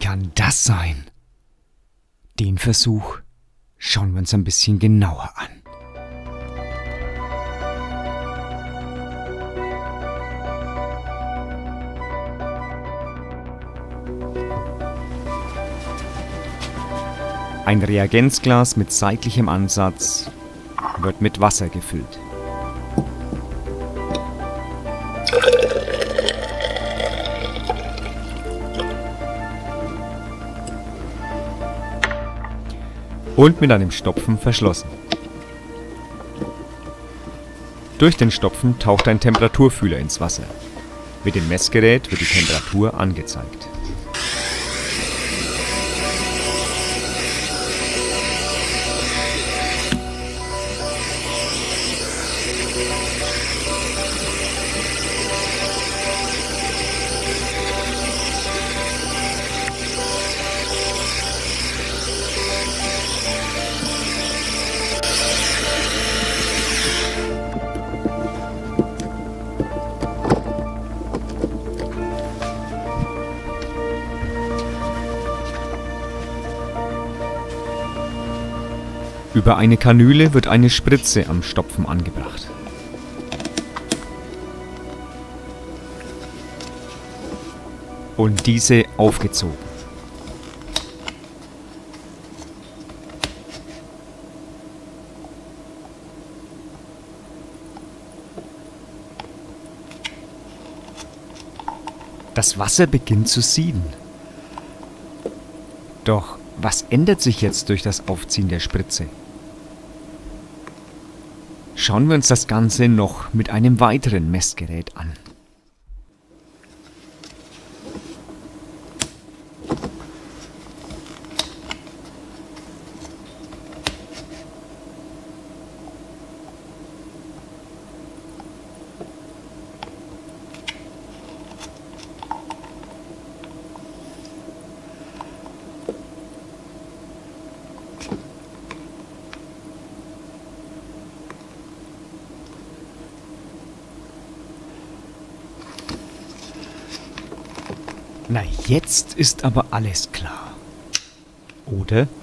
kann das sein? Den Versuch schauen wir uns ein bisschen genauer an. Ein Reagenzglas mit seitlichem Ansatz wird mit Wasser gefüllt. Und mit einem Stopfen verschlossen. Durch den Stopfen taucht ein Temperaturfühler ins Wasser. Mit dem Messgerät wird die Temperatur angezeigt. Über eine Kanüle wird eine Spritze am Stopfen angebracht. Und diese aufgezogen. Das Wasser beginnt zu sieden. Doch was ändert sich jetzt durch das Aufziehen der Spritze? Schauen wir uns das Ganze noch mit einem weiteren Messgerät an. Na, jetzt ist aber alles klar. Oder?